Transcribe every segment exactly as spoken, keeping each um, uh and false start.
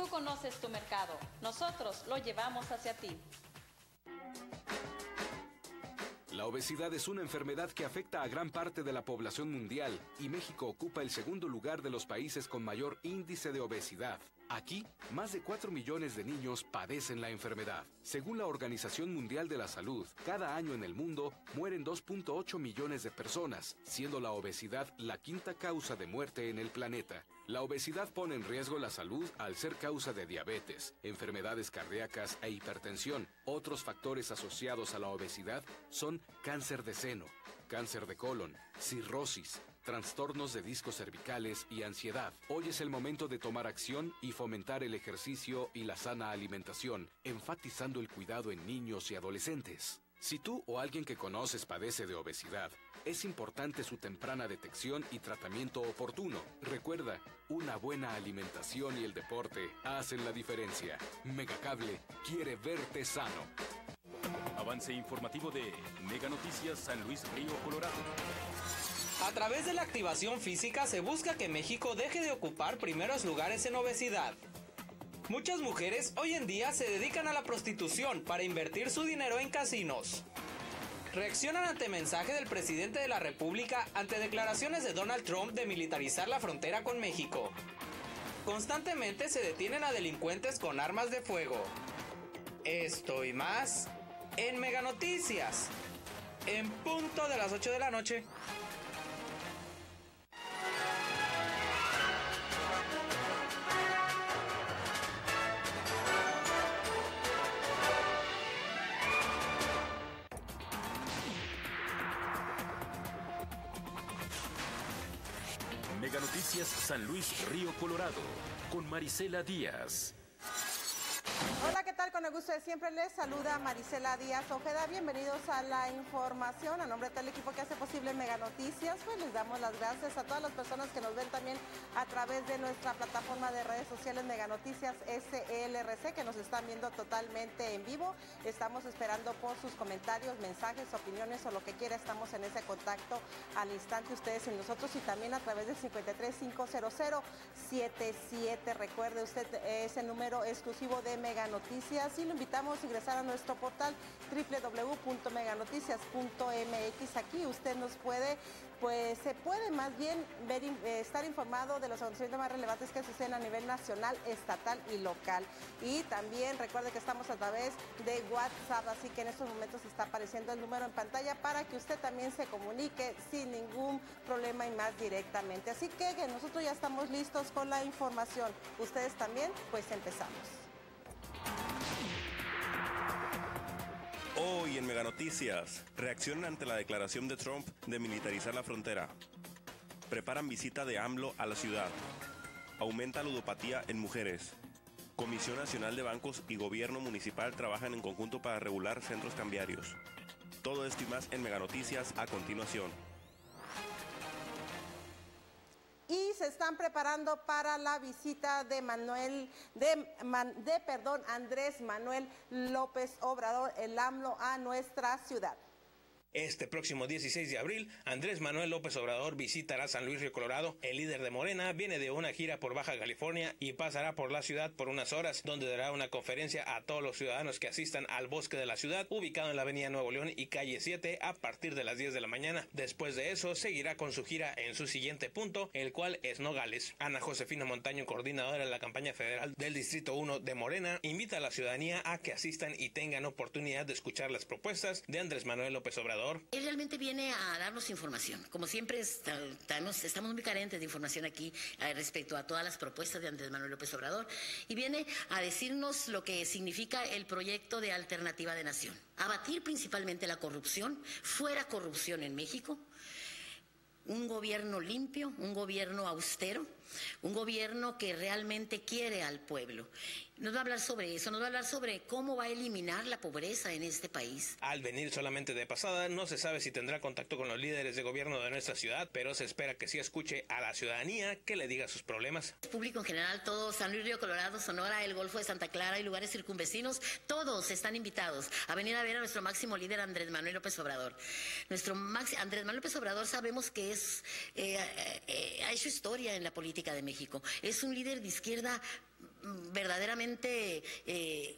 Tú conoces tu mercado, nosotros lo llevamos hacia ti. La obesidad es una enfermedad que afecta a gran parte de la población mundial y México ocupa el segundo lugar de los países con mayor índice de obesidad. Aquí, más de cuatro millones de niños padecen la enfermedad. Según la Organización Mundial de la Salud, cada año en el mundo mueren dos punto ocho millones de personas, siendo la obesidad la quinta causa de muerte en el planeta. La obesidad pone en riesgo la salud al ser causa de diabetes, enfermedades cardíacas e hipertensión. Otros factores asociados a la obesidad son cáncer de seno, cáncer de colon, cirrosis, trastornos de discos cervicales y ansiedad. Hoy es el momento de tomar acción y fomentar el ejercicio y la sana alimentación, enfatizando el cuidado en niños y adolescentes. Si tú o alguien que conoces padece de obesidad, es importante su temprana detección y tratamiento oportuno. Recuerda, una buena alimentación y el deporte hacen la diferencia. Megacable quiere verte sano. Avance informativo de Mega Noticias San Luis Río Colorado. A través de la activación física se busca que México deje de ocupar primeros lugares en obesidad. Muchas mujeres hoy en día se dedican a la prostitución para invertir su dinero en casinos. Reaccionan ante mensaje del presidente de la República ante declaraciones de Donald Trump de militarizar la frontera con México. Constantemente se detienen a delincuentes con armas de fuego. Esto y más en Mega Noticias, en punto de las ocho de la noche. Mega Noticias San Luis Río Colorado, con Marisela Díaz. Hola, ¿qué tal? Con el gusto de siempre les saluda Marisela Díaz Ojeda. Bienvenidos a la información. A nombre de todo el equipo que hace posible Mega Noticias, pues les damos las gracias a todas las personas que nos ven también a través de nuestra plataforma de redes sociales Mega Noticias S L R C, que nos están viendo totalmente en vivo. Estamos esperando por sus comentarios, mensajes, opiniones o lo que quiera. Estamos en ese contacto al instante ustedes y nosotros, y también a través del cincuenta y tres, quinientos setenta y siete. Recuerde, usted es el número exclusivo de Mega Noticias y lo invitamos a ingresar a nuestro portal doble u doble u doble u punto mega noticias punto m x. Aquí usted nos puede, pues se puede más bien ver, eh, estar informado de los acontecimientos más relevantes que suceden a nivel nacional, estatal y local. Y también recuerde que estamos a través de WhatsApp, así que en estos momentos está apareciendo el número en pantalla para que usted también se comunique sin ningún problema y más directamente. Así que, que nosotros ya estamos listos con la información. Ustedes también, pues empezamos. Hoy en Mega Noticias, reaccionan ante la declaración de Trump de militarizar la frontera. Preparan visita de AMLO a la ciudad. Aumenta ludopatía en mujeres. Comisión Nacional de Bancos y Gobierno Municipal trabajan en conjunto para regular centros cambiarios. Todo esto y más en Mega Noticias a continuación. Y se están preparando para la visita de Manuel, de, man, de perdón, Andrés Manuel López Obrador, el AMLO, a nuestra ciudad. Este próximo dieciséis de abril, Andrés Manuel López Obrador visitará San Luis Río Colorado. El líder de Morena viene de una gira por Baja California y pasará por la ciudad por unas horas, donde dará una conferencia a todos los ciudadanos que asistan al Bosque de la Ciudad, ubicado en la avenida Nuevo León y calle siete, a partir de las diez de la mañana. Después de eso, seguirá con su gira en su siguiente punto, el cual es Nogales. Ana Josefina Montaño, coordinadora de la campaña federal del Distrito uno de Morena, invita a la ciudadanía a que asistan y tengan oportunidad de escuchar las propuestas de Andrés Manuel López Obrador. Él realmente viene a darnos información. Como siempre, estamos, estamos muy carentes de información aquí eh, respecto a todas las propuestas de Andrés Manuel López Obrador, y viene a decirnos lo que significa el proyecto de Alternativa de Nación. Abatir principalmente la corrupción, fuera corrupción en México, un gobierno limpio, un gobierno austero, un gobierno que realmente quiere al pueblo. Nos va a hablar sobre eso, nos va a hablar sobre cómo va a eliminar la pobreza en este país. Al venir solamente de pasada, no se sabe si tendrá contacto con los líderes de gobierno de nuestra ciudad, pero se espera que sí escuche a la ciudadanía, que le diga sus problemas. El público en general, todo San Luis Río Colorado, Sonora, el Golfo de Santa Clara y lugares circunvecinos, todos están invitados a venir a ver a nuestro máximo líder Andrés Manuel López Obrador. Nuestro máximo, Andrés Manuel López Obrador, sabemos que es eh, eh, ha hecho historia en la política de México. Es un líder de izquierda verdaderamente eh,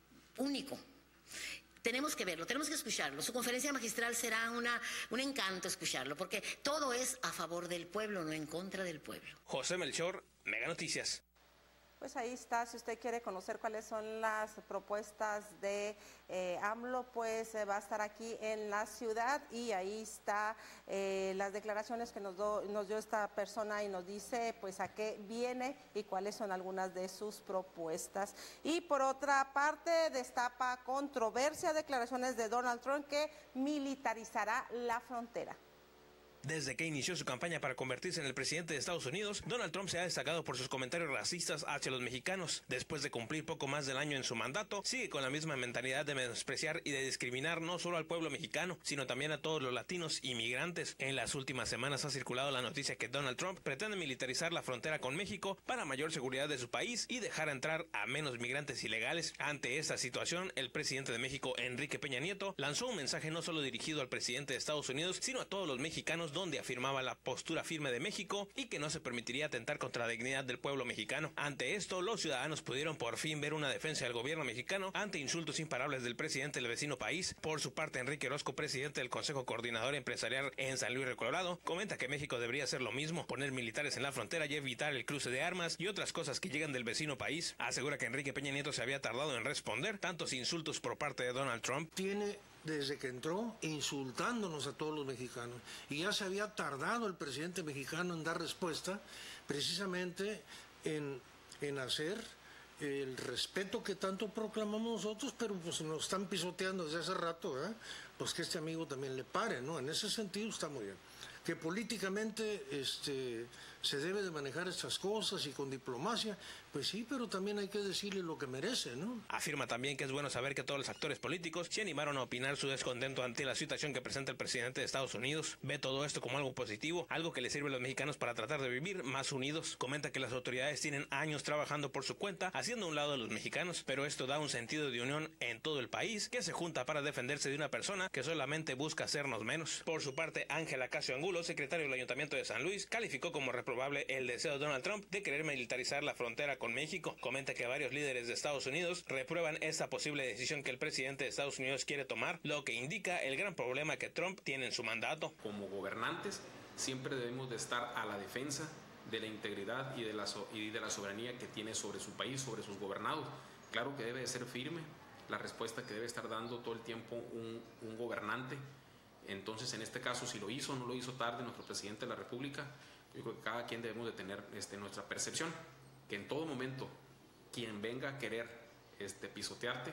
único. Tenemos que verlo, tenemos que escucharlo. Su conferencia magistral será una, un encanto escucharlo, porque todo es a favor del pueblo, no en contra del pueblo. José Melchor, Mega Noticias. Pues ahí está, si usted quiere conocer cuáles son las propuestas de eh, AMLO, pues eh, va a estar aquí en la ciudad y ahí está eh, las declaraciones que nos, do, nos dio esta persona y nos dice pues a qué viene y cuáles son algunas de sus propuestas. Y por otra parte, destapa controversia, declaraciones de Donald Trump que militarizará la frontera. Desde que inició su campaña para convertirse en el presidente de Estados Unidos, Donald Trump se ha destacado por sus comentarios racistas hacia los mexicanos. Después de cumplir poco más del año en su mandato, sigue con la misma mentalidad de menospreciar y de discriminar no solo al pueblo mexicano, sino también a todos los latinos y migrantes. En las últimas semanas ha circulado la noticia que Donald Trump pretende militarizar la frontera con México para mayor seguridad de su país y dejar entrar a menos migrantes ilegales. Ante esta situación, el presidente de México, Enrique Peña Nieto, lanzó un mensaje no solo dirigido al presidente de Estados Unidos, sino a todos los mexicanos, donde afirmaba la postura firme de México y que no se permitiría atentar contra la dignidad del pueblo mexicano. Ante esto, los ciudadanos pudieron por fin ver una defensa del gobierno mexicano ante insultos imparables del presidente del vecino país. Por su parte, Enrique Orozco, presidente del Consejo Coordinador Empresarial en San Luis Río Colorado, comenta que México debería hacer lo mismo, poner militares en la frontera y evitar el cruce de armas y otras cosas que llegan del vecino país. Asegura que Enrique Peña Nieto se había tardado en responder tantos insultos por parte de Donald Trump. Tiene desde que entró insultándonos a todos los mexicanos y ya se había tardado el presidente mexicano en dar respuesta precisamente en, en hacer el respeto que tanto proclamamos nosotros, pero pues nos están pisoteando desde hace rato, ¿verdad? Pues que este amigo también le pare, ¿no? En ese sentido está muy bien. Que políticamente este, se debe de manejar estas cosas y con diplomacia, pues sí, pero también hay que decirle lo que merece, ¿no? Afirma también que es bueno saber que todos los actores políticos se animaron a opinar su descontento ante la situación que presenta el presidente de Estados Unidos. Ve todo esto como algo positivo, algo que le sirve a los mexicanos para tratar de vivir más unidos. Comenta que las autoridades tienen años trabajando por su cuenta, haciendo a un lado a los mexicanos, pero esto da un sentido de unión en todo el país, que se junta para defenderse de una persona que solamente busca hacernos menos. Por su parte, Ángela Casio Angulo, secretario del Ayuntamiento de San Luis, calificó como reprobable el deseo de Donald Trump de querer militarizar la frontera con México. Comenta que varios líderes de Estados Unidos reprueban esta posible decisión que el presidente de Estados Unidos quiere tomar, lo que indica el gran problema que Trump tiene en su mandato. Como gobernantes, siempre debemos de estar a la defensa de la integridad y de la, so y de la soberanía que tiene sobre su país, sobre sus gobernados. Claro que debe de ser firme la respuesta que debe estar dando todo el tiempo un, un gobernante. Entonces, en este caso, si lo hizo o no lo hizo tarde nuestro presidente de la República, yo creo que cada quien debemos de tener este, nuestra percepción, que en todo momento quien venga a querer este, pisotearte,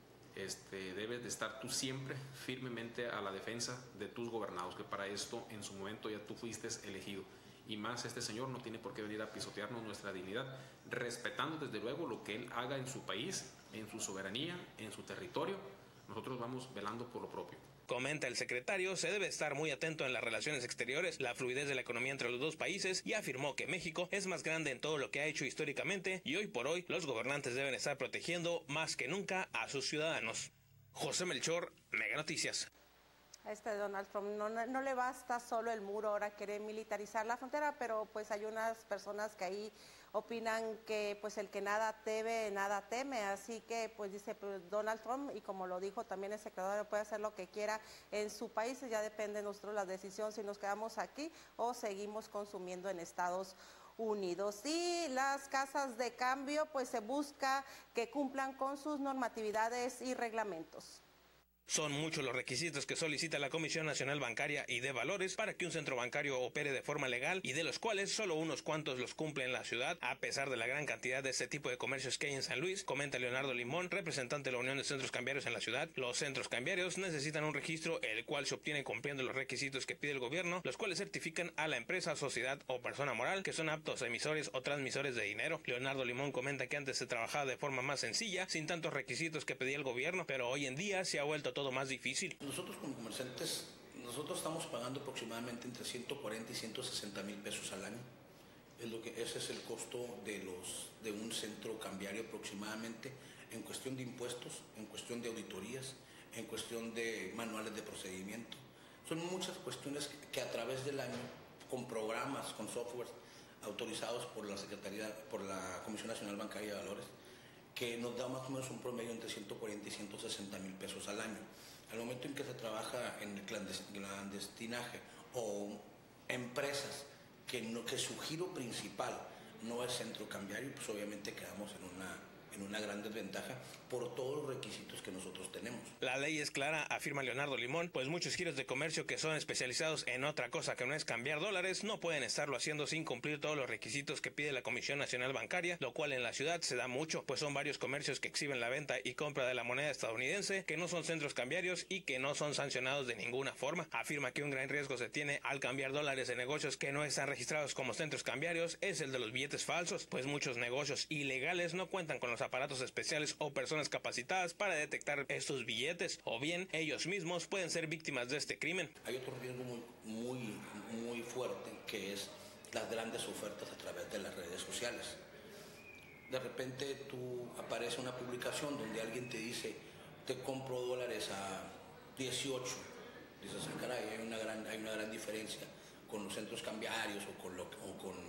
este, debes de estar tú siempre firmemente a la defensa de tus gobernados, que para esto en su momento ya tú fuiste elegido. Y más este señor no tiene por qué venir a pisotearnos nuestra dignidad, respetando desde luego lo que él haga en su país, en su soberanía, en su territorio. Nosotros vamos velando por lo propio. Comenta el secretario, se debe estar muy atento en las relaciones exteriores, la fluidez de la economía entre los dos países, y afirmó que México es más grande en todo lo que ha hecho históricamente y hoy por hoy los gobernantes deben estar protegiendo más que nunca a sus ciudadanos. José Melchor, Mega Noticias. A este Donald Trump no, no le basta solo el muro, ahora quiere militarizar la frontera, pero pues hay unas personas que ahí opinan que pues el que nada teme, nada teme, así que pues dice pues, Donald Trump, y como lo dijo también el secretario, puede hacer lo que quiera en su país, ya depende de nosotros la decisión si nos quedamos aquí o seguimos consumiendo en Estados Unidos. Y las casas de cambio pues se busca que cumplan con sus normatividades y reglamentos. Son muchos los requisitos que solicita la Comisión Nacional Bancaria y de Valores para que un centro bancario opere de forma legal y de los cuales solo unos cuantos los cumple en la ciudad, a pesar de la gran cantidad de este tipo de comercios que hay en San Luis, comenta Leonardo Limón, representante de la Unión de Centros Cambiarios en la ciudad. Los centros cambiarios necesitan un registro, el cual se obtiene cumpliendo los requisitos que pide el gobierno, los cuales certifican a la empresa, sociedad o persona moral que son aptos emisores o transmisores de dinero. Leonardo Limón comenta que antes se trabajaba de forma más sencilla, sin tantos requisitos que pedía el gobierno, pero hoy en día se ha vuelto todo más difícil. Nosotros como comerciantes, nosotros estamos pagando aproximadamente entre ciento cuarenta y ciento sesenta mil pesos al año. Es lo que, ese es el costo de, los, de un centro cambiario aproximadamente, en cuestión de impuestos, en cuestión de auditorías, en cuestión de manuales de procedimiento. Son muchas cuestiones que, que a través del año, con programas, con software, autorizados por la Secretaría, por la Comisión Nacional Bancaria de Valores, que nos da más o menos un promedio entre ciento cuarenta y ciento sesenta mil pesos al año. Al momento en que se trabaja en el clandestinaje o empresas que, no, que su giro principal no es centro cambiario, pues obviamente quedamos en una, en una gran desventaja por todos los requisitos que nosotros tenemos. La ley es clara, afirma Leonardo Limón, pues muchos giros de comercio que son especializados en otra cosa que no es cambiar dólares no pueden estarlo haciendo sin cumplir todos los requisitos que pide la Comisión Nacional Bancaria, lo cual en la ciudad se da mucho, pues son varios comercios que exhiben la venta y compra de la moneda estadounidense, que no son centros cambiarios y que no son sancionados de ninguna forma. Afirma que un gran riesgo se tiene al cambiar dólares en negocios que no están registrados como centros cambiarios es el de los billetes falsos, pues muchos negocios ilegales no cuentan con los aparatos especiales o personas capacitadas para detectar estos billetes, o bien ellos mismos pueden ser víctimas de este crimen. Hay otro riesgo muy, muy, muy fuerte, que es las grandes ofertas a través de las redes sociales. De repente tú aparece una publicación donde alguien te dice, te compro dólares a dieciocho. Dices, ah, caray, hay una gran, hay una gran diferencia con los centros cambiarios o con, lo, o con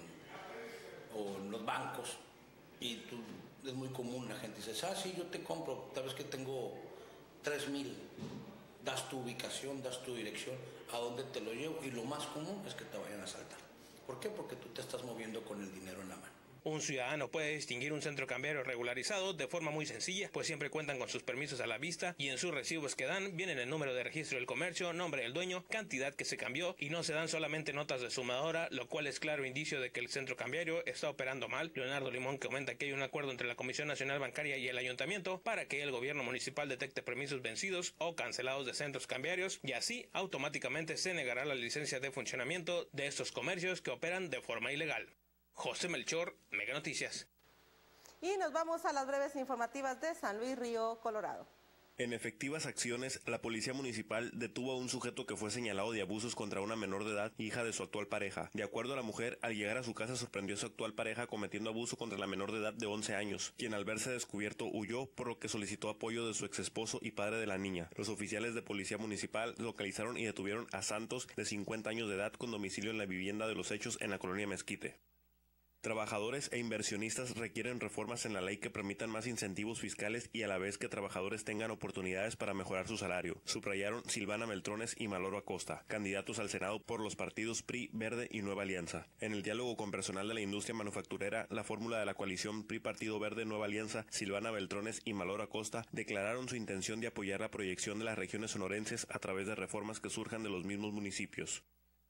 o los bancos. Y tú, es muy común, la gente dice, ah, sí, yo te compro, tal vez que tengo tres mil, das tu ubicación, das tu dirección, a dónde te lo llevo, y lo más común es que te vayan a asaltar. ¿Por qué? Porque tú te estás moviendo con el dinero en la mano. Un ciudadano puede distinguir un centro cambiario regularizado de forma muy sencilla, pues siempre cuentan con sus permisos a la vista y en sus recibos que dan vienen el número de registro del comercio, nombre del dueño, cantidad que se cambió y no se dan solamente notas de sumadora, lo cual es claro indicio de que el centro cambiario está operando mal. Leonardo Limón comenta que hay un acuerdo entre la Comisión Nacional Bancaria y el Ayuntamiento para que el gobierno municipal detecte permisos vencidos o cancelados de centros cambiarios y así automáticamente se negará la licencia de funcionamiento de estos comercios que operan de forma ilegal. José Melchor, Mega Noticias. Y nos vamos a las breves informativas de San Luis Río, Colorado. En efectivas acciones, la policía municipal detuvo a un sujeto que fue señalado de abusos contra una menor de edad, hija de su actual pareja. De acuerdo a la mujer, al llegar a su casa sorprendió a su actual pareja cometiendo abuso contra la menor de edad de once años, quien al verse descubierto huyó, por lo que solicitó apoyo de su exesposo y padre de la niña. Los oficiales de policía municipal localizaron y detuvieron a Santos, de cincuenta años de edad, con domicilio en la vivienda de los hechos en la colonia Mezquite. Trabajadores e inversionistas requieren reformas en la ley que permitan más incentivos fiscales y a la vez que trabajadores tengan oportunidades para mejorar su salario, subrayaron Silvana Beltrones y Maloro Acosta, candidatos al Senado por los partidos P R I, Verde y Nueva Alianza. En el diálogo con personal de la industria manufacturera, la fórmula de la coalición P R I Partido Verde Nueva Alianza, Silvana Beltrones y Maloro Acosta declararon su intención de apoyar la proyección de las regiones sonorenses a través de reformas que surjan de los mismos municipios.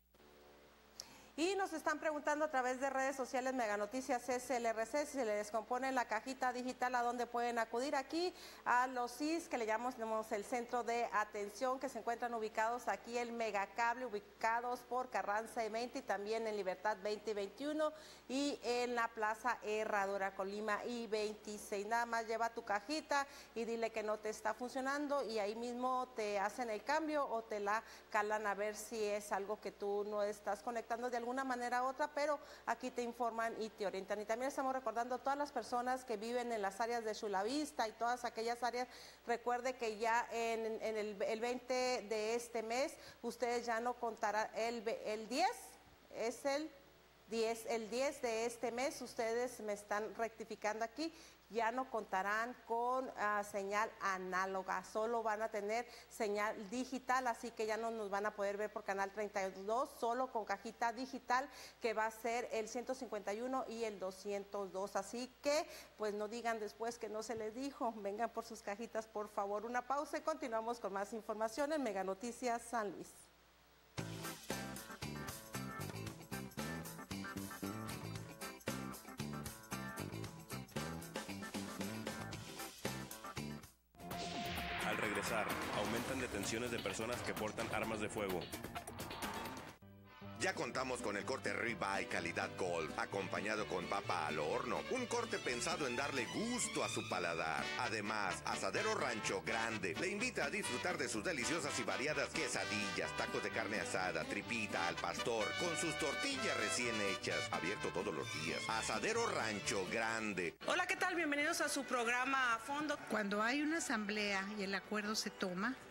Y nos están preguntando a través de redes sociales Mega Noticias S L R C si se les descompone la cajita digital, a dónde pueden acudir. Aquí a los C I S, que le llamamos el centro de atención, que se encuentran ubicados aquí el Megacable, ubicados por Carranza y veinte y también en Libertad veinte y veintiuno y en la Plaza Herradura, Colima y veintiséis. Nada más lleva tu cajita y dile que no te está funcionando y ahí mismo te hacen el cambio o te la calan a ver si es algo que tú no estás conectando de algún una manera u otra, pero aquí te informan y te orientan. Y también estamos recordando a todas las personas que viven en las áreas de Chulavista y todas aquellas áreas, recuerde que ya en, en el, el veinte de este mes, ustedes ya no contarán, el, el diez es el diez, el diez de este mes, ustedes me están rectificando aquí, ya no contarán con uh, señal análoga, solo van a tener señal digital, así que ya no nos van a poder ver por canal treinta y dos, solo con cajita digital, que va a ser el ciento cincuenta y uno y el doscientos dos, así que pues no digan después que no se les dijo, vengan por sus cajitas por favor. Una pausa y continuamos con más información en Mega Noticias San Luis. Aumentan detenciones de personas que portan armas de fuego. Ya contamos con el corte ribeye calidad Gold, acompañado con papa al horno. Un corte pensado en darle gusto a su paladar. Además, Asadero Rancho Grande le invita a disfrutar de sus deliciosas y variadas quesadillas, tacos de carne asada, tripita al pastor, con sus tortillas recién hechas. Abierto todos los días. Asadero Rancho Grande. Hola, ¿qué tal? Bienvenidos a su programa A Fondo. Cuando hay una asamblea y el acuerdo se toma,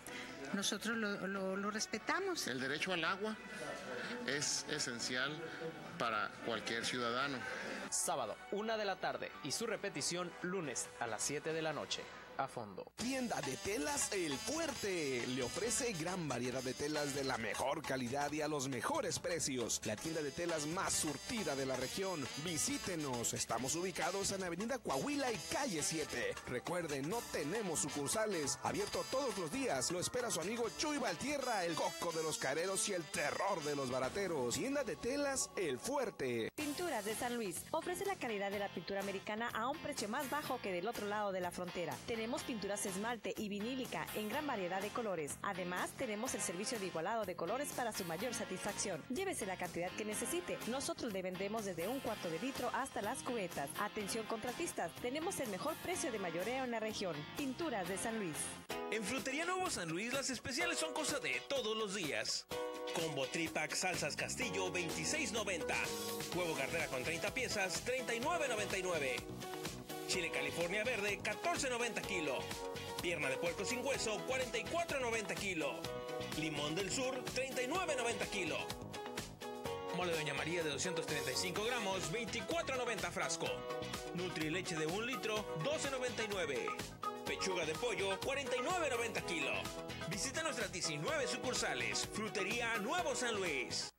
nosotros lo, lo, lo respetamos. El derecho al agua es esencial para cualquier ciudadano. Sábado, una de la tarde y su repetición lunes a las siete de la noche. A fondo. Tienda de Telas El Fuerte le ofrece gran variedad de telas de la mejor calidad y a los mejores precios. La tienda de telas más surtida de la región. Visítenos. Estamos ubicados en Avenida Coahuila y Calle siete. Recuerden, no tenemos sucursales. Abierto todos los días. Lo espera su amigo Chuy Valtierra, el coco de los careros y el terror de los barateros. Tienda de Telas El Fuerte. Pinturas de San Luis. Ofrece la calidad de la pintura americana a un precio más bajo que del otro lado de la frontera. Tenemos Tenemos pinturas esmalte y vinílica en gran variedad de colores. Además, tenemos el servicio de igualado de colores para su mayor satisfacción. Llévese la cantidad que necesite. Nosotros le vendemos desde un cuarto de litro hasta las cubetas. Atención contratistas, tenemos el mejor precio de mayoreo en la región. Pinturas de San Luis. En Frutería Nuevo San Luis las especiales son cosa de todos los días. Combo Tripack Salsas Castillo veintiséis noventa. Huevo Gardera con treinta piezas treinta y nueve noventa y nueve. Chile California Verde, catorce noventa kilo. Pierna de puerco sin hueso, cuarenta y cuatro noventa kilo. Limón del Sur, treinta y nueve noventa kilo. Mole Doña María de doscientos treinta y cinco gramos, veinticuatro noventa frasco. Nutri leche de un litro, doce noventa y nueve. Pechuga de pollo, cuarenta y nueve noventa kilo. Visita nuestras diecinueve sucursales. Frutería Nuevo San Luis.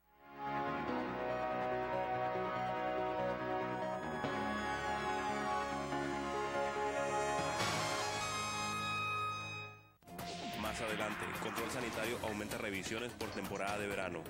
Más adelante, control sanitario aumenta revisiones por temporada de verano.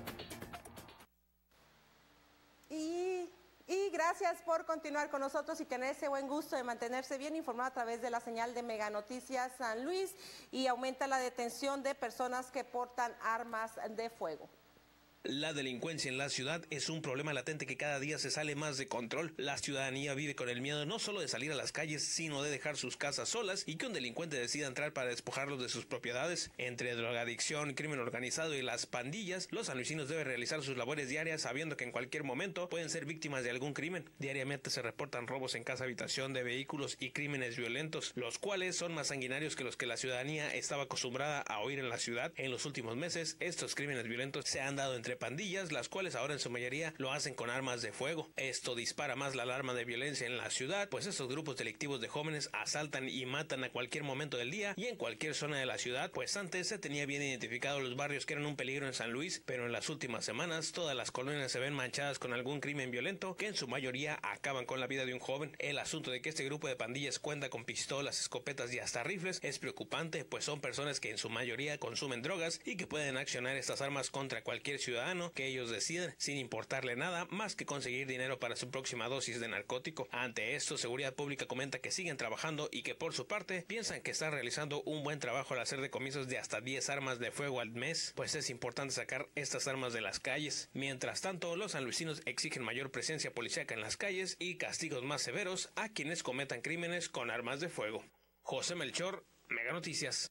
Y, y gracias por continuar con nosotros y tener ese buen gusto de mantenerse bien informado a través de la señal de Mega Noticias San Luis. Y aumenta la detención de personas que portan armas de fuego. La delincuencia en la ciudad es un problema latente que cada día se sale más de control. La ciudadanía vive con el miedo no solo de salir a las calles, sino de dejar sus casas solas y que un delincuente decida entrar para despojarlos de sus propiedades. Entre drogadicción, crimen organizado y las pandillas, los sanluisinos deben realizar sus labores diarias sabiendo que en cualquier momento pueden ser víctimas de algún crimen. Diariamente se reportan robos en casa habitación de vehículos y crímenes violentos, los cuales son más sanguinarios que los que la ciudadanía estaba acostumbrada a oír en la ciudad. En los últimos meses, estos crímenes violentos se han dado entre pandillas, las cuales ahora en su mayoría lo hacen con armas de fuego. Esto dispara más la alarma de violencia en la ciudad, pues estos grupos delictivos de jóvenes asaltan y matan a cualquier momento del día y en cualquier zona de la ciudad, pues antes se tenía bien identificado los barrios que eran un peligro en San Luis, pero en las últimas semanas todas las colonias se ven manchadas con algún crimen violento que en su mayoría acaban con la vida de un joven. El asunto de que este grupo de pandillas cuenta con pistolas, escopetas y hasta rifles es preocupante, pues son personas que en su mayoría consumen drogas y que pueden accionar estas armas contra cualquier ciudadano que ellos deciden, sin importarle nada más que conseguir dinero para su próxima dosis de narcótico. Ante esto, Seguridad Pública comenta que siguen trabajando y que por su parte piensan que están realizando un buen trabajo al hacer decomisos de hasta diez armas de fuego al mes, pues es importante sacar estas armas de las calles. Mientras tanto, los sanluisinos exigen mayor presencia policíaca en las calles y castigos más severos a quienes cometan crímenes con armas de fuego. José Melchor, Mega Noticias.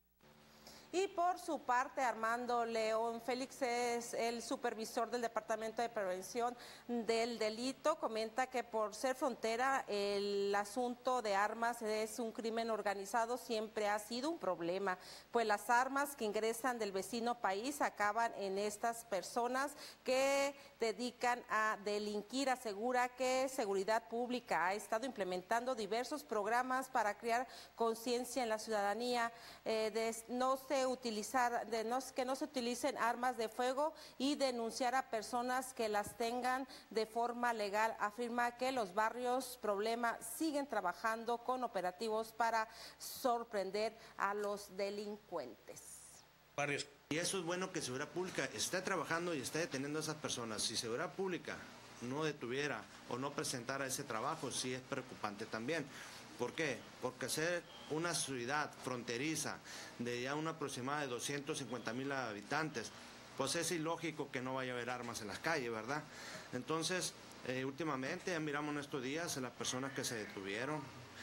Y por su parte, Armando León Félix es el supervisor del Departamento de Prevención del Delito. Comenta que por ser frontera, el asunto de armas es un crimen organizado, siempre ha sido un problema, pues las armas que ingresan del vecino país acaban en estas personas que dedican a delinquir. Asegura que Seguridad Pública ha estado implementando diversos programas para crear conciencia en la ciudadanía eh, de no se utilizar, de no, que no se utilicen armas de fuego y denunciar a personas que las tengan de forma legal. Afirma que los barrios problema siguen trabajando con operativos para sorprender a los delincuentes. Barrios. Y eso es bueno que Seguridad Pública esté trabajando y esté deteniendo a esas personas. Si Seguridad Pública no detuviera o no presentara ese trabajo, sí es preocupante también. ¿Por qué? Porque ser una ciudad fronteriza de ya una aproximada de doscientos cincuenta mil habitantes, pues es ilógico que no vaya a haber armas en las calles, ¿verdad? Entonces, eh, últimamente ya miramos en estos días a las personas que se detuvieron.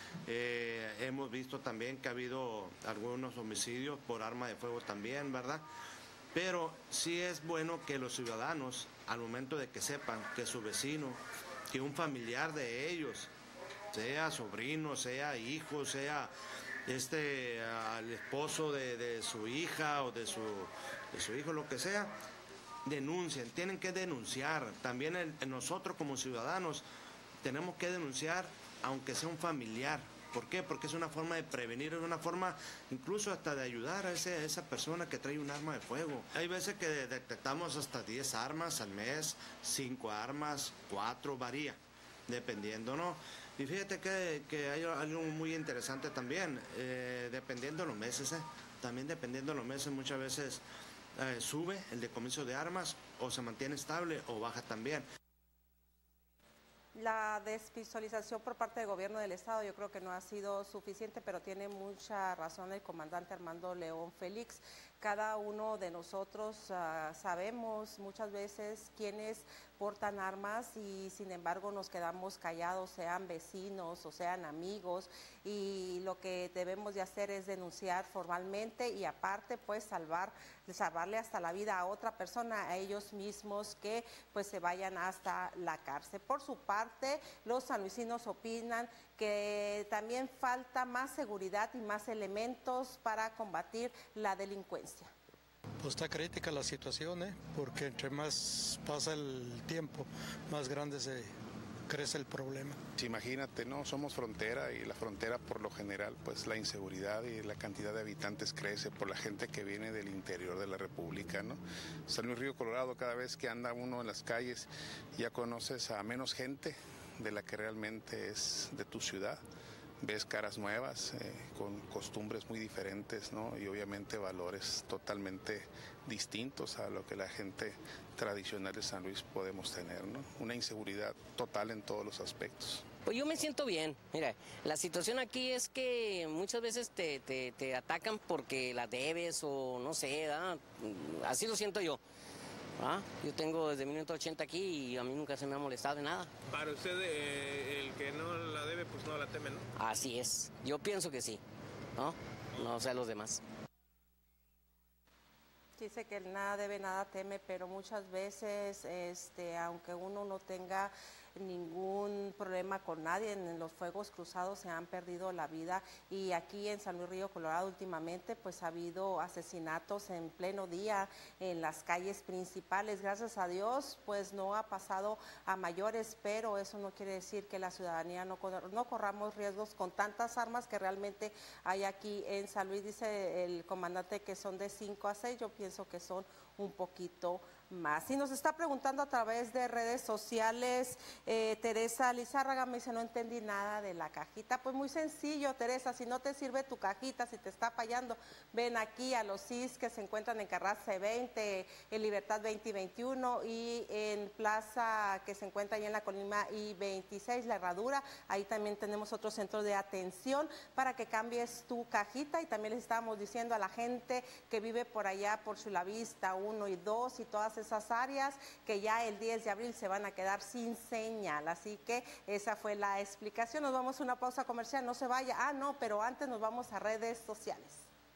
Eh, hemos visto también que ha habido algunos homicidios por arma de fuego también, ¿verdad? Pero sí es bueno que los ciudadanos, al momento de que sepan que su vecino, que un familiar de ellos, sea sobrino, sea hijo, sea este, al esposo de, de su hija o de su, de su hijo, lo que sea, denuncien, tienen que denunciar. También el, nosotros como ciudadanos tenemos que denunciar, aunque sea un familiar. ¿Por qué? Porque es una forma de prevenir, es una forma incluso hasta de ayudar a, ese, a esa persona que trae un arma de fuego. Hay veces que detectamos hasta diez armas al mes, cinco armas, cuatro, varía, dependiendo, ¿no? Y fíjate que, que hay algo muy interesante también, eh, dependiendo de los meses, ¿eh? También dependiendo de los meses muchas veces eh, sube el decomiso de armas o se mantiene estable o baja también. La desvisualización por parte del gobierno del estado yo creo que no ha sido suficiente, pero tiene mucha razón el comandante Armando León Félix. Cada uno de nosotros uh, sabemos muchas veces quiénes portan armas y sin embargo nos quedamos callados, sean vecinos o sean amigos, y lo que debemos de hacer es denunciar formalmente y aparte pues salvar, salvarle hasta la vida a otra persona, a ellos mismos que pues se vayan hasta la cárcel. Por su parte, los sanluisinos opinan que también falta más seguridad y más elementos para combatir la delincuencia. Pues está crítica la situación, ¿eh? Porque entre más pasa el tiempo, más grande se crece el problema. Imagínate, ¿no? Somos frontera y la frontera por lo general, pues la inseguridad y la cantidad de habitantes crece por la gente que viene del interior de la República, ¿no? San Luis Río Colorado, cada vez que anda uno en las calles ya conoces a menos gente de la que realmente es de tu ciudad. Ves caras nuevas, eh, con costumbres muy diferentes, ¿no? Y obviamente valores totalmente distintos a lo que la gente tradicional de San Luis podemos tener, ¿no? Una inseguridad total en todos los aspectos. Pues yo me siento bien. Mira, la situación aquí es que muchas veces te, te, te atacan porque la debes o no sé, ¿verdad? Así lo siento yo. ¿Ah? Yo tengo desde mil novecientos ochenta aquí y a mí nunca se me ha molestado de nada. Para usted, eh, el que no la debe, pues no la teme, ¿no? Así es. Yo pienso que sí, ¿no? No sé los demás. Dice que el nada debe, nada teme, pero muchas veces, este, aunque uno no tenga ningún problema con nadie, en los fuegos cruzados se han perdido la vida, y aquí en San Luis Río Colorado últimamente pues ha habido asesinatos en pleno día en las calles principales. Gracias a Dios pues no ha pasado a mayores, pero eso no quiere decir que la ciudadanía no, no corramos riesgos con tantas armas que realmente hay aquí en San Luis. Dice el comandante que son de cinco a seis, yo pienso que son un poquito más. Y nos está preguntando a través de redes sociales, eh, Teresa Lizárraga me dice, no entendí nada de la cajita. Pues muy sencillo, Teresa, si no te sirve tu cajita, si te está fallando, ven aquí a los C I S que se encuentran en Carranza veinte, en Libertad veinte y veintiuno, y en Plaza que se encuentra ahí en la Colima y veintiséis, La Herradura. Ahí también tenemos otro centro de atención para que cambies tu cajita, y también les estábamos diciendo a la gente que vive por allá por Chulavista uno y dos y todas esas áreas que ya el diez de abril se van a quedar sin señal. Así que esa fue la explicación. Nos vamos a una pausa comercial, no se vaya. Ah, no, pero antes nos vamos a redes sociales.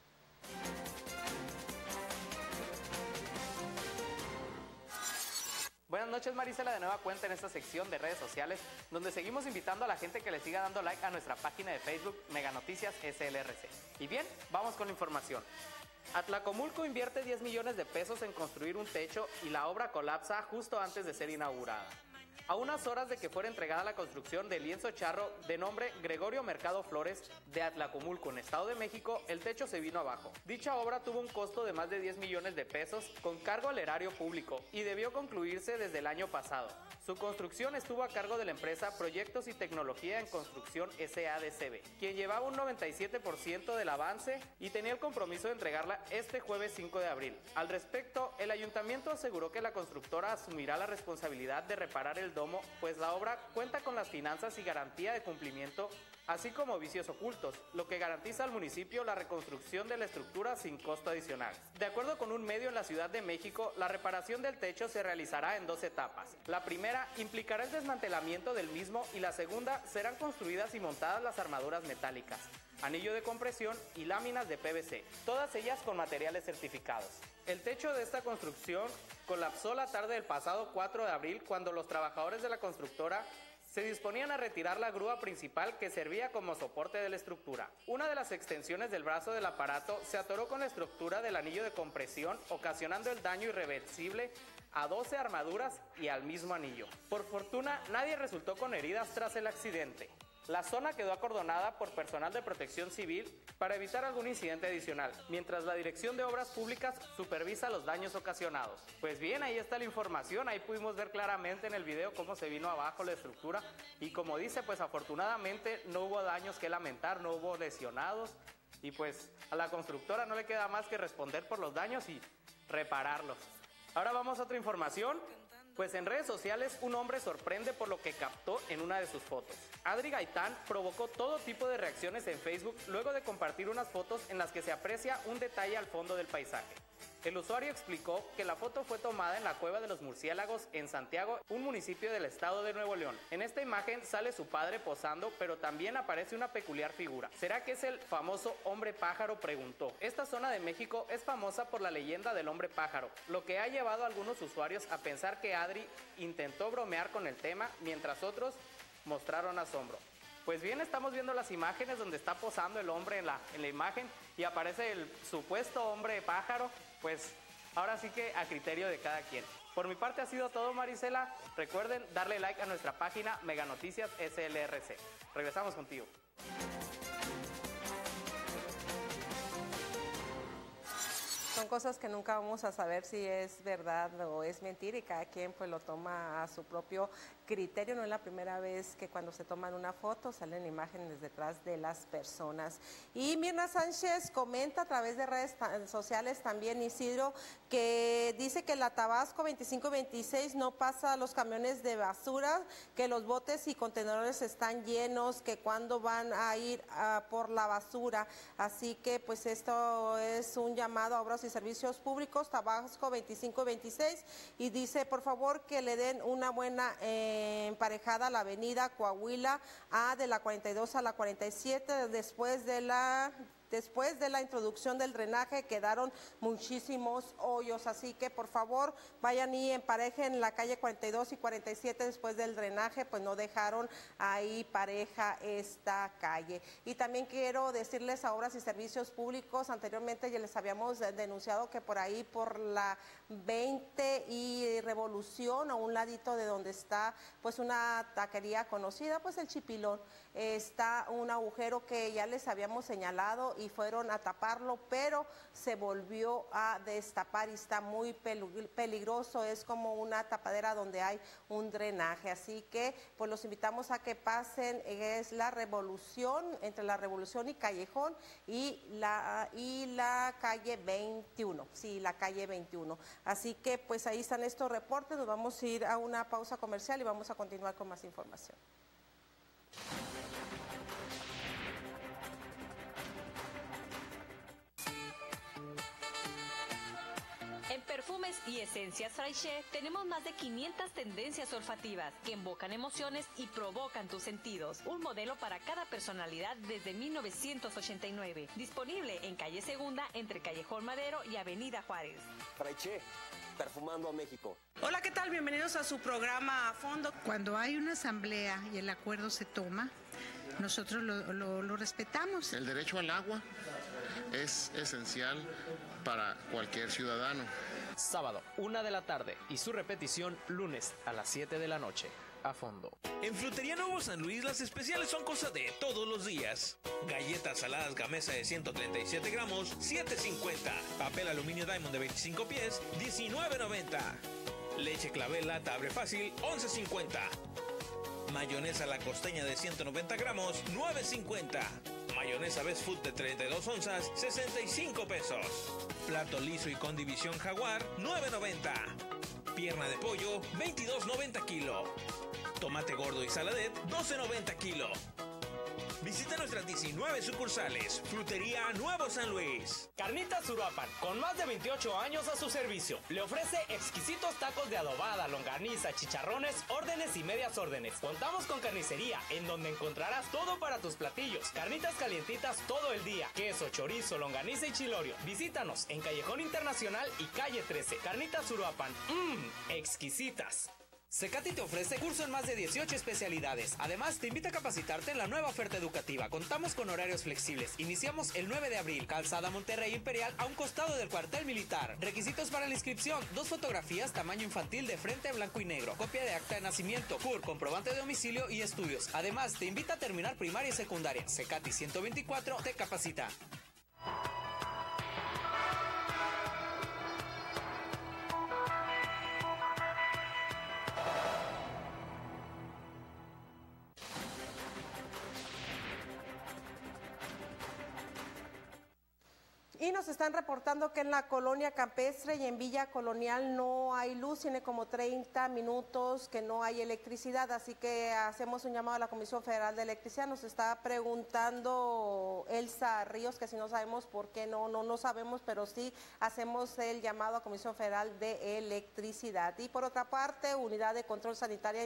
Buenas noches, Marisela, de nueva cuenta en esta sección de redes sociales, donde seguimos invitando a la gente que le siga dando like a nuestra página de Facebook Mega Noticias S L R C. Y bien, vamos con la información. Atlacomulco invierte diez millones de pesos en construir un techo y la obra colapsa justo antes de ser inaugurada. A unas horas de que fuera entregada la construcción del lienzo charro de nombre Gregorio Mercado Flores de Atlacomulco, en Estado de México, el techo se vino abajo. Dicha obra tuvo un costo de más de diez millones de pesos con cargo al erario público y debió concluirse desde el año pasado. Su construcción estuvo a cargo de la empresa Proyectos y Tecnología en Construcción S A de C B, quien llevaba un noventa y siete por ciento del avance y tenía el compromiso de entregarla este jueves cinco de abril. Al respecto, el ayuntamiento aseguró que la constructora asumirá la responsabilidad de reparar el domo, pues la obra cuenta con las finanzas y garantía de cumplimiento, así como vicios ocultos, lo que garantiza al municipio la reconstrucción de la estructura sin costo adicional. De acuerdo con un medio en la Ciudad de México, la reparación del techo se realizará en dos etapas. La primera implicará el desmantelamiento del mismo y la segunda serán construidas y montadas las armaduras metálicas, anillo de compresión y láminas de P V C, todas ellas con materiales certificados. El techo de esta construcción colapsó la tarde del pasado cuatro de abril cuando los trabajadores de la constructora se disponían a retirar la grúa principal que servía como soporte de la estructura. Una de las extensiones del brazo del aparato se atoró con la estructura del anillo de compresión, ocasionando el daño irreversible a doce armaduras y al mismo anillo. Por fortuna, nadie resultó con heridas tras el accidente. La zona quedó acordonada por personal de protección civil para evitar algún incidente adicional, mientras la Dirección de Obras Públicas supervisa los daños ocasionados. Pues bien, ahí está la información, ahí pudimos ver claramente en el video cómo se vino abajo la estructura y como dice, pues afortunadamente no hubo daños que lamentar, no hubo lesionados y pues a la constructora no le queda más que responder por los daños y repararlos. Ahora vamos a otra información. Pues en redes sociales un hombre sorprende por lo que captó en una de sus fotos. Adri Gaitán provocó todo tipo de reacciones en Facebook luego de compartir unas fotos en las que se aprecia un detalle al fondo del paisaje. El usuario explicó que la foto fue tomada en la Cueva de los Murciélagos en Santiago, un municipio del estado de Nuevo León. En esta imagen sale su padre posando, pero también aparece una peculiar figura. ¿Será que es el famoso hombre pájaro?, preguntó. Esta zona de México es famosa por la leyenda del hombre pájaro, lo que ha llevado a algunos usuarios a pensar que Adri intentó bromear con el tema, mientras otros mostraron asombro. Pues bien, estamos viendo las imágenes donde está posando el hombre en la, en la imagen y aparece el supuesto hombre pájaro. Pues ahora sí que a criterio de cada quien. Por mi parte ha sido todo, Marisela. Recuerden darle like a nuestra página Mega Noticias S L R C. Regresamos contigo. Son cosas que nunca vamos a saber si es verdad o es mentira y cada quien pues lo toma a su propio criterio. No es la primera vez que cuando se toman una foto salen imágenes detrás de las personas. Y Mirna Sánchez comenta a través de redes sociales también, Isidro, que dice que la Tabasco veinticinco veintiséis no pasa los camiones de basura, que los botes y contenedores están llenos, que cuando van a ir a por la basura. Así que pues esto es un llamado a Obras y Servicios Públicos, Tabasco veinticinco veintiséis, y dice por favor que le den una buena eh, emparejada a la avenida Coahuila A de la cuarenta y dos a la cuarenta y siete, después de la... Después de la introducción del drenaje quedaron muchísimos hoyos, así que por favor vayan y emparejen la calle cuarenta y dos y cuarenta y siete después del drenaje, pues no dejaron ahí pareja esta calle. Y también quiero decirles a Obras y Servicios Públicos, anteriormente ya les habíamos denunciado que por ahí por la veinte y Revolución, a un ladito de donde está pues una taquería conocida, pues el Chipilón, está un agujero que ya les habíamos señalado y fueron a taparlo, pero se volvió a destapar y está muy peligroso, es como una tapadera donde hay un drenaje, así que pues los invitamos a que pasen, es la Revolución, entre la Revolución y Callejón y la, y la calle veintiuno, sí, la calle veintiuno, así que pues ahí están estos reportes, nos vamos a ir a una pausa comercial y vamos a continuar con más información. En Perfumes y Esencias Fraiche tenemos más de quinientas tendencias olfativas que invocan emociones y provocan tus sentidos. Un modelo para cada personalidad desde mil novecientos ochenta y nueve. Disponible en calle Segunda entre Callejón Madero y Avenida Juárez. Fraiche, perfumando a México. Hola, ¿qué tal? Bienvenidos a su programa A Fondo. Cuando hay una asamblea y el acuerdo se toma, nosotros lo, lo, lo respetamos. El derecho al agua es esencial para cualquier ciudadano. Sábado, una de la tarde y su repetición lunes a las siete de la noche. A Fondo. En Frutería Nuevo San Luis las especiales son cosas de todos los días. Galletas saladas Gamesa de ciento treinta y siete gramos, siete cincuenta. Papel aluminio Diamond de veinticinco pies, diecinueve noventa. Leche clavel lata abre fácil, once cincuenta. Mayonesa La Costeña de ciento noventa gramos, nueve cincuenta. Mayonesa Best Food de treinta y dos onzas, sesenta y cinco pesos. Plato liso y con división Jaguar, nueve noventa. Pierna de pollo, veintidós noventa kilo. Tomate gordo y saladet, doce noventa kilo. Visita nuestras diecinueve sucursales. Frutería Nuevo San Luis. Carnitas Uruapan, con más de veintiocho años a su servicio, le ofrece exquisitos tacos de adobada, longaniza, chicharrones, órdenes y medias órdenes. Contamos con carnicería, en donde encontrarás todo para tus platillos. Carnitas calientitas todo el día, queso, chorizo, longaniza y chilorio. Visítanos en Callejón Internacional y calle trece. Carnitas Uruapan, mmm, exquisitas. Cecati te ofrece curso en más de dieciocho especialidades. Además, te invita a capacitarte en la nueva oferta educativa. Contamos con horarios flexibles. Iniciamos el nueve de abril. Calzada Monterrey Imperial, a un costado del cuartel militar. Requisitos para la inscripción: dos fotografías tamaño infantil de frente, blanco y negro, copia de acta de nacimiento, C U R, comprobante de domicilio y estudios. Además, te invita a terminar primaria y secundaria. Cecati ciento veinticuatro te capacita. Y nos están reportando que en la colonia campestre y en Villa Colonial no hay luz, tiene como treinta minutos que no hay electricidad, así que hacemos un llamado a la Comisión Federal de Electricidad. Nos está preguntando Elsa Ríos que si no sabemos por qué, no, no, no sabemos, pero sí hacemos el llamado a Comisión Federal de Electricidad. Y por otra parte, Unidad de Control Sanitaria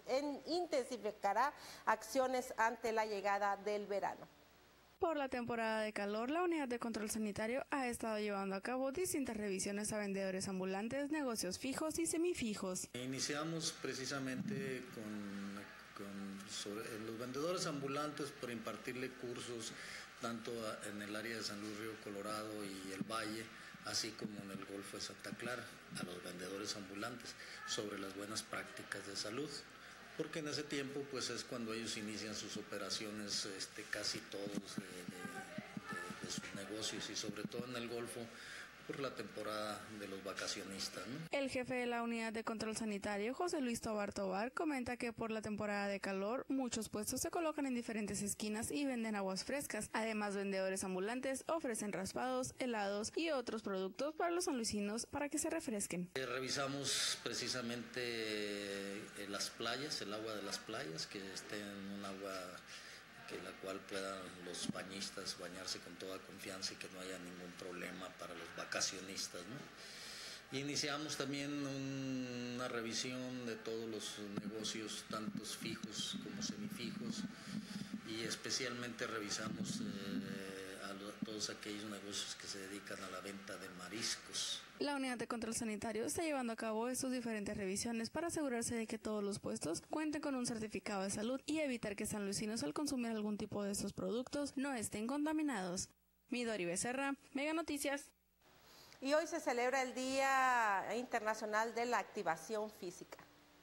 intensificará acciones ante la llegada del verano. Por la temporada de calor, la Unidad de Control Sanitario ha estado llevando a cabo distintas revisiones a vendedores ambulantes, negocios fijos y semifijos. Iniciamos precisamente con, con sobre los vendedores ambulantes por impartirle cursos tanto en el área de San Luis Río Colorado y el Valle, así como en el Golfo de Santa Clara, a los vendedores ambulantes sobre las buenas prácticas de salud. Porque en ese tiempo pues es cuando ellos inician sus operaciones, este, casi todos de, de, de, de sus negocios, y sobre todo en el Golfo por la temporada de los vacacionistas, ¿no? El jefe de la Unidad de Control Sanitario, José Luis Tobar Tobar, comenta que por la temporada de calor muchos puestos se colocan en diferentes esquinas y venden aguas frescas. Además, vendedores ambulantes ofrecen raspados, helados y otros productos para los sanluisinos para que se refresquen. Eh, revisamos precisamente eh, las playas, el agua de las playas, que esté en un agua que la cual puedan los bañistas bañarse con toda confianza y que no haya ningún problema para los vacacionistas, ¿no? Y iniciamos también un, una revisión de todos los negocios, tantos fijos como semifijos, y especialmente revisamos eh, a, lo, a todos aquellos negocios que se dedican a la venta de mariscos. La Unidad de Control Sanitario está llevando a cabo estas diferentes revisiones para asegurarse de que todos los puestos cuenten con un certificado de salud y evitar que sanluisinos al consumir algún tipo de estos productos no estén contaminados. Midori Becerra, Mega Noticias. Y hoy se celebra el Día Internacional de la Activación Física.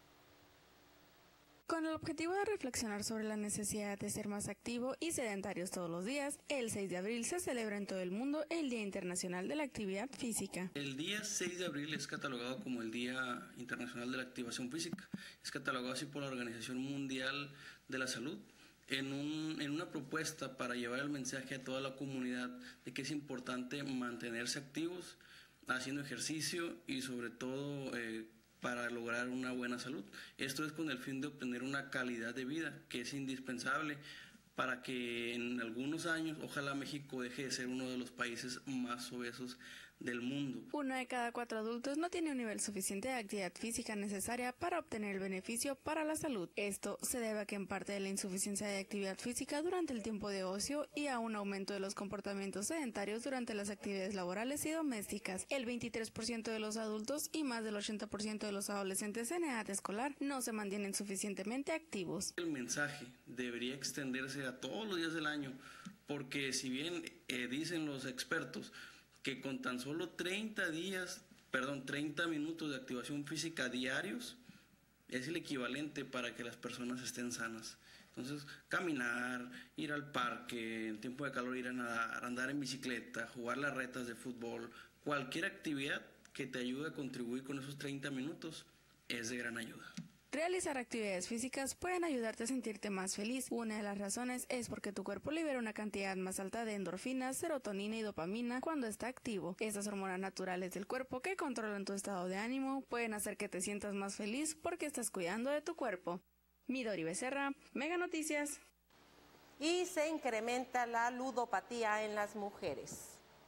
Con el objetivo de reflexionar sobre la necesidad de ser más activo y sedentarios todos los días, el seis de abril se celebra en todo el mundo el Día Internacional de la Actividad Física. El día seis de abril es catalogado como el Día Internacional de la Activación Física. Es catalogado así por la Organización Mundial de la Salud, en, un, en una propuesta para llevar el mensaje a toda la comunidad de que es importante mantenerse activos, haciendo ejercicio y sobre todo eh, para lograr una buena salud. Esto es con el fin de obtener una calidad de vida que es indispensable para que en algunos años, ojalá México deje de ser uno de los países más obesos del mundo. Uno de cada cuatro adultos no tiene un nivel suficiente de actividad física necesaria para obtener el beneficio para la salud. Esto se debe a que en parte de la insuficiencia de actividad física durante el tiempo de ocio y a un aumento de los comportamientos sedentarios durante las actividades laborales y domésticas. El veintitrés por ciento de los adultos y más del ochenta por ciento de los adolescentes en edad escolar no se mantienen suficientemente activos. El mensaje debería extenderse a todos los días del año, porque si bien eh, dicen los expertos que con tan solo treinta días, perdón, treinta minutos de activación física diarios es el equivalente para que las personas estén sanas. Entonces, caminar, ir al parque, en tiempo de calor ir a nadar, andar en bicicleta, jugar las retas de fútbol, cualquier actividad que te ayude a contribuir con esos treinta minutos es de gran ayuda. Realizar actividades físicas pueden ayudarte a sentirte más feliz. Una de las razones es porque tu cuerpo libera una cantidad más alta de endorfinas, serotonina y dopamina cuando está activo. Estas hormonas naturales del cuerpo que controlan tu estado de ánimo pueden hacer que te sientas más feliz porque estás cuidando de tu cuerpo. Midori Becerra, Mega Noticias. Y se incrementa la ludopatía en las mujeres.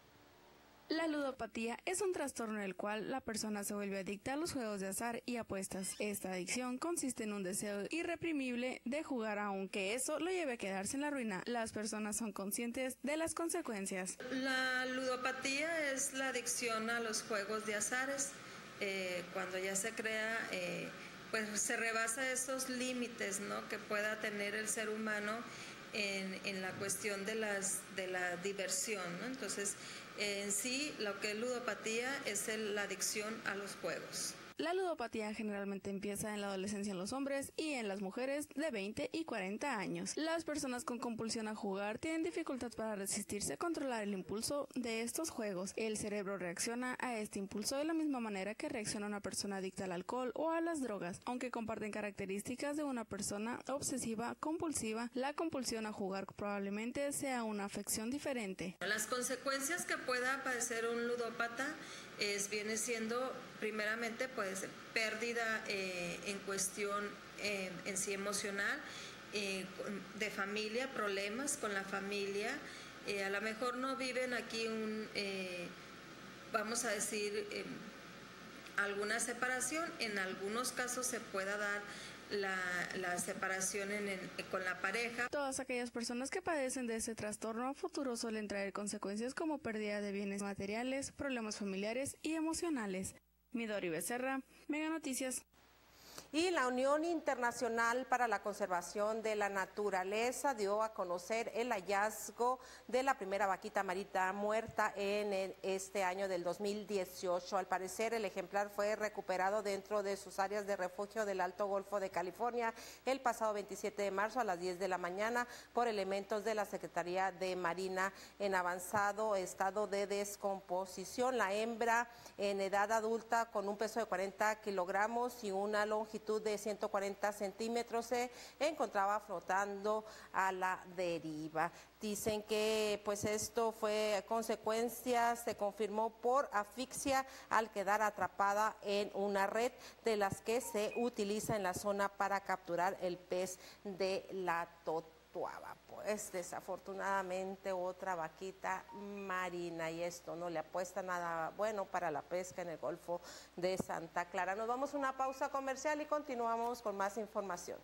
La ludopatía es un trastorno en el cual la persona se vuelve adicta a los juegos de azar y apuestas. Esta adicción consiste en un deseo irreprimible de jugar, aunque eso lo lleve a quedarse en la ruina. Las personas son conscientes de las consecuencias. La ludopatía es la adicción a los juegos de azares, eh, cuando ya se crea eh, pues se rebasa esos límites, ¿no?, que pueda tener el ser humano en, en la cuestión de, las, de la diversión, ¿no? Entonces, en sí, lo que es ludopatía es el, la adicción a los juegos. La ludopatía generalmente empieza en la adolescencia en los hombres y en las mujeres de veinte y cuarenta años. Las personas con compulsión a jugar tienen dificultad para resistirse a controlar el impulso de estos juegos. El cerebro reacciona a este impulso de la misma manera que reacciona una persona adicta al alcohol o a las drogas. Aunque comparten características de una persona obsesiva compulsiva, la compulsión a jugar probablemente sea una afección diferente. Las consecuencias que pueda padecer un ludópata es, viene siendo primeramente pues pérdida eh, en cuestión eh, en sí emocional, eh, de familia, problemas con la familia, eh, a lo mejor no viven aquí un, eh, vamos a decir, eh, alguna separación, en algunos casos se pueda dar La, la separación en, en, con la pareja. Todas aquellas personas que padecen de este trastorno a futuro suelen traer consecuencias como pérdida de bienes materiales, problemas familiares y emocionales. Midori Becerra, Mega Noticias. Y la Unión Internacional para la Conservación de la Naturaleza dio a conocer el hallazgo de la primera vaquita marina muerta en el, este año del dos mil dieciocho. Al parecer, el ejemplar fue recuperado dentro de sus áreas de refugio del Alto Golfo de California el pasado veintisiete de marzo a las diez de la mañana por elementos de la Secretaría de Marina en avanzado estado de descomposición. La hembra en edad adulta con un peso de cuarenta kilogramos y una longitud de ciento cuarenta centímetros se encontraba flotando a la deriva. Dicen que pues esto fue consecuencia, se confirmó por asfixia al quedar atrapada en una red de las que se utiliza en la zona para capturar el pez de la totuaba. Pues desafortunadamente otra vaquita marina, y esto no le apuesta nada bueno para la pesca en el Golfo de Santa Clara. Nos vamos a una pausa comercial y continuamos con más información.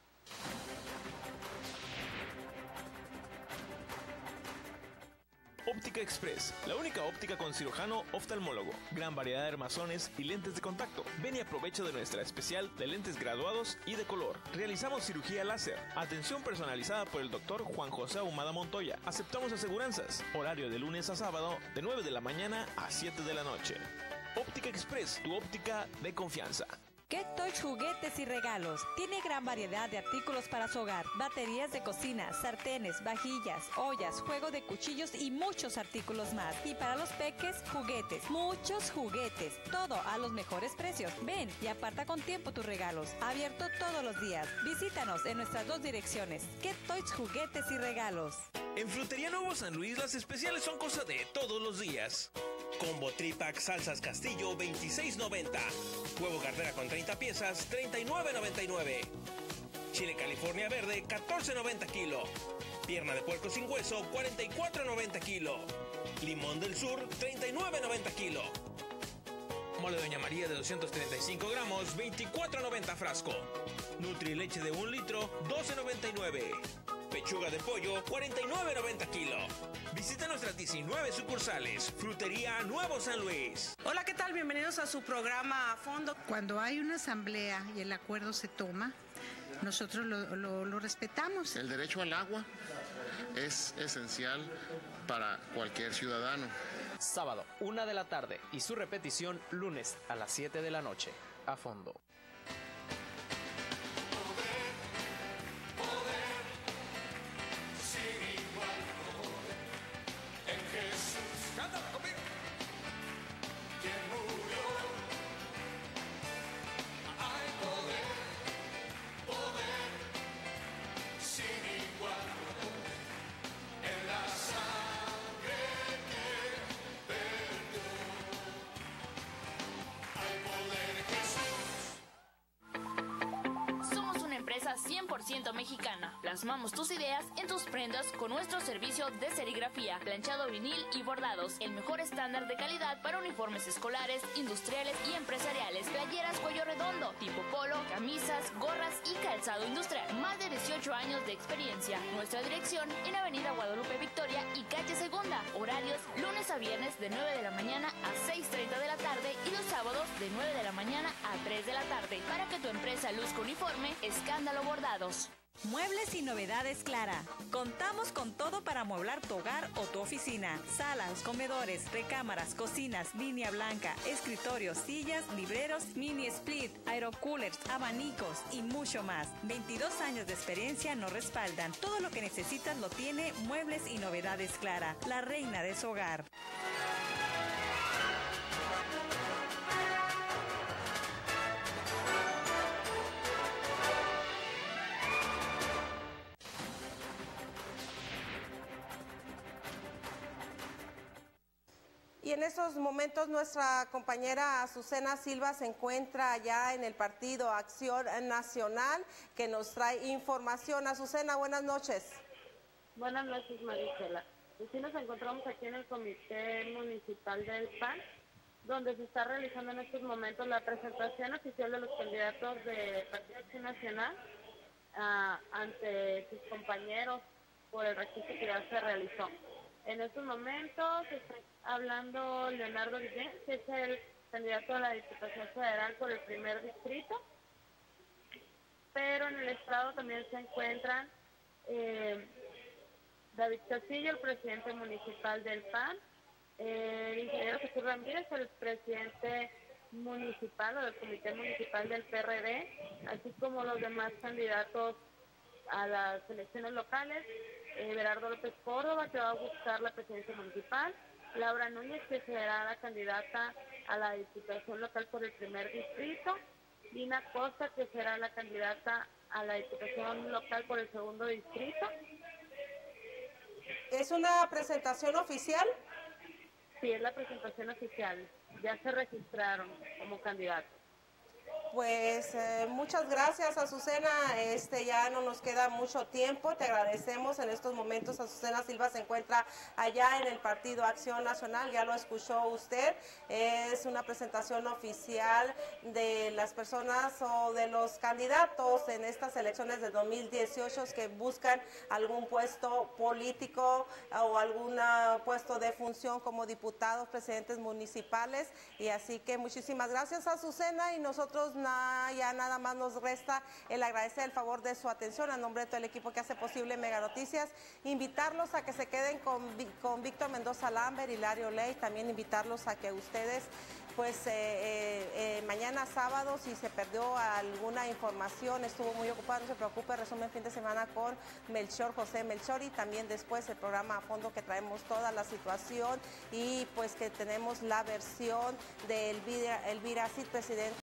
Óptica Express, la única óptica con cirujano oftalmólogo, gran variedad de armazones y lentes de contacto. Ven y aprovecha de nuestra especial de lentes graduados y de color. Realizamos cirugía láser, atención personalizada por el doctor Juan José Ahumada Montoya. Aceptamos aseguranzas, horario de lunes a sábado de nueve de la mañana a siete de la noche. Óptica Express, tu óptica de confianza. Get Touch Juguetes y Regalos. Tiene gran variedad de artículos para su hogar, baterías de cocina, sartenes, vajillas, ollas, juego de cuchillos y muchos artículos más. Y para los peques, juguetes, muchos juguetes, todo a los mejores precios. Ven y aparta con tiempo tus regalos. Abierto todos los días. Visítanos en nuestras dos direcciones. Get Touch Juguetes y Regalos. En Frutería Nuevo San Luis las especiales son cosa de todos los días. Combo Tripack Salsas Castillo veintiséis noventa. Huevo cartera con treinta piezas treinta y nueve noventa y nueve. Chile California Verde catorce noventa kilo. Pierna de puerco sin hueso cuarenta y cuatro noventa kilo. Limón del Sur treinta y nueve noventa kilo. Mole Doña María de doscientos treinta y cinco gramos veinticuatro noventa frasco. Nutri leche de un litro doce noventa y nueve. Pechuga de pollo cuarenta y nueve noventa kilo. Visita nuestras diecinueve sucursales. Frutería Nuevo San Luis. Hola, ¿qué tal? Bienvenidos a su programa A Fondo. Cuando hay una asamblea y el acuerdo se toma, nosotros lo, lo, lo respetamos. El derecho al agua es esencial para cualquier ciudadano. Sábado, una de la tarde y su repetición lunes a las siete de la noche. A Fondo. cien por ciento mexicana. Plasmamos tus ideas en tus prendas con nuestro servicio de serigrafía, planchado vinil y bordados. El mejor estándar de calidad para uniformes escolares, industriales y empresariales. Playeras cuello redondo, tipo polo, camisas, gorras y calzado industrial. Más de dieciocho años de experiencia. Nuestra dirección en Avenida Guadalupe Victoria y Calle Segunda. Horarios lunes a viernes de nueve de la mañana a seis treinta de la tarde y los sábados de nueve de la mañana a tres de la tarde. Para que tu empresa luzca uniforme, Escándalo Bordados. Muebles y novedades Clara. Contamos con todo para amueblar tu hogar o tu oficina. Salas, comedores, recámaras, cocinas, línea blanca, escritorios, sillas, libreros, mini split, aerocoolers, abanicos y mucho más. veintidós años de experiencia nos respaldan. Todo lo que necesitas lo tiene Muebles y novedades Clara, la reina de su hogar. Y en estos momentos nuestra compañera Azucena Silva se encuentra allá en el Partido Acción Nacional, que nos trae información. Azucena, buenas noches. Buenas noches, Marisela. Pues sí, nos encontramos aquí en el Comité Municipal del P A N, donde se está realizando en estos momentos la presentación oficial de los candidatos del Partido Acción Nacional uh, ante sus compañeros por el registro que ya se realizó. En estos momentos está hablando Leonardo Guillén, que es el candidato a la Diputación Federal por el primer distrito, pero en el estado también se encuentran eh, David Castillo, el presidente municipal del P A N, eh, el ingeniero Jesús Ramírez, el presidente municipal o del comité municipal del P R D, así como los demás candidatos a las elecciones locales. Eh, Berardo López Córdoba, que va a buscar la presidencia municipal, Laura Núñez, que será la candidata a la diputación local por el primer distrito, Lina Costa, que será la candidata a la diputación local por el segundo distrito. ¿Es una presentación oficial? Sí, es la presentación oficial. Ya se registraron como candidatos. Pues eh, muchas gracias, Azucena. Este ya no nos queda mucho tiempo. Te agradecemos. En estos momentos Azucena Silva se encuentra allá en el Partido Acción Nacional. Ya lo escuchó usted. Es una presentación oficial de las personas o de los candidatos en estas elecciones de dos mil dieciocho que buscan algún puesto político o algún puesto de función como diputados, presidentes municipales. Y así que muchísimas gracias, Azucena, y nosotros Na, ya nada más nos resta el agradecer el favor de su atención a nombre de todo el equipo que hace posible Mega Noticias, invitarlos a que se queden con, con Víctor Mendoza Lambert, Hilario Ley, también invitarlos a que ustedes pues eh, eh, eh, mañana sábado, si se perdió alguna información, estuvo muy ocupado, no se preocupe, resumen fin de semana con Melchor, José Melchor, y también después el programa a fondo que traemos toda la situación y pues que tenemos la versión de Elvira, Elvira Cid, presidente